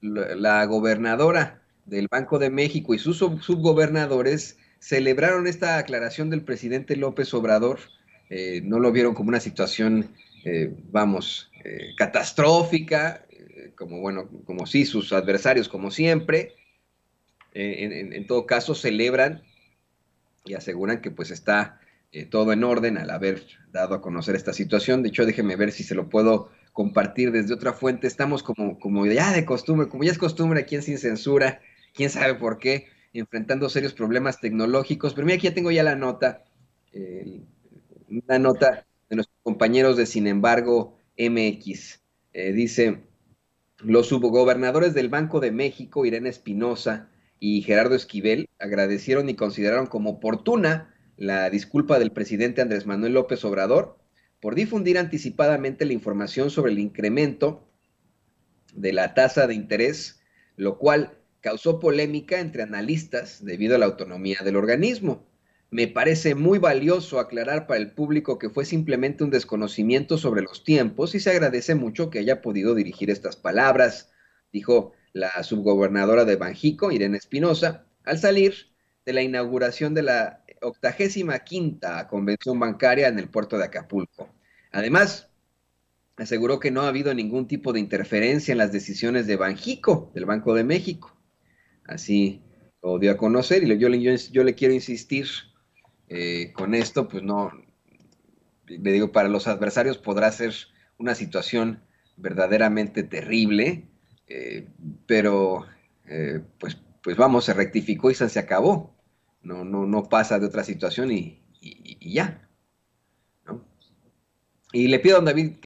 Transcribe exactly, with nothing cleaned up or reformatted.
la, la gobernadora del Banco de México y sus sub subgobernadores celebraron esta aclaración del presidente López Obrador. Eh, no lo vieron como una situación, eh, vamos, eh, catastrófica, eh, como bueno, como sí, sus adversarios, como siempre. Eh, en, en, en, todo caso, celebran y aseguran que pues está eh, todo en orden al haber dado a conocer esta situación. De hecho, déjeme ver si se lo puedo compartir desde otra fuente. Estamos como, como ya de costumbre, como ya es costumbre aquí en Sin Censura, quién sabe por qué, enfrentando serios problemas tecnológicos. Pero mira, aquí ya tengo ya la nota, eh, una nota de nuestros compañeros de Sin embargo M X. Eh, dice, los subgobernadores del Banco de México, Irene Espinosa y Gerardo Esquivel, agradecieron y consideraron como oportuna la disculpa del presidente Andrés Manuel López Obrador por difundir anticipadamente la información sobre el incremento de la tasa de interés, lo cual causó polémica entre analistas debido a la autonomía del organismo. Me parece muy valioso aclarar para el público que fue simplemente un desconocimiento sobre los tiempos y se agradece mucho que haya podido dirigir estas palabras, dijo la subgobernadora de Banjico, Irene Espinosa, al salir de la inauguración de la octagésima quinta convención bancaria en el puerto de Acapulco. Además, aseguró que no ha habido ningún tipo de interferencia en las decisiones de Banjico, del Banco de México. Así lo dio a conocer y yo, yo, yo le quiero insistir eh, con esto, pues no, le digo, para los adversarios podrá ser una situación verdaderamente terrible, eh, pero eh, pues, pues vamos, se rectificó y se acabó. No, no, no pasa de otra situación y, y, y ya, ¿no? Y le pido a don David